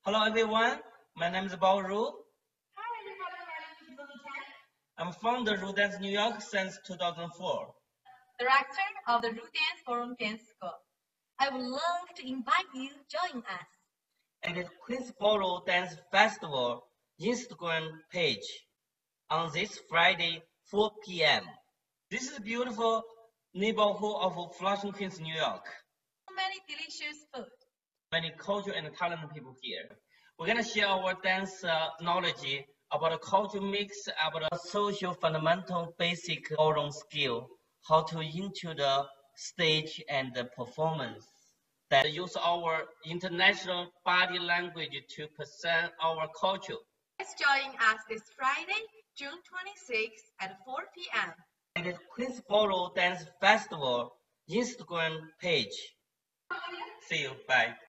Hello everyone, my name is Bao Ru. Hi everybody, my name is Lulu Tan. I'm from the Ru Dance New York since 2004. Director of the Ru Dance Forum Dance School. I would love to invite you to join us at the Queensboro Dance Festival Instagram page on this Friday, 4 p.m. This is a beautiful neighborhood of Flushing, Queens, New York. So many delicious food. Many cultural and talented people here. We're gonna share our dance knowledge about the culture mix, about the social fundamental basic ballroom skill, how to into the stage and the performance. That use our international body language to present our culture. Let's join us this Friday, June 26th at 4 p.m. at the Queensboro Dance Festival Instagram page. See you. Bye.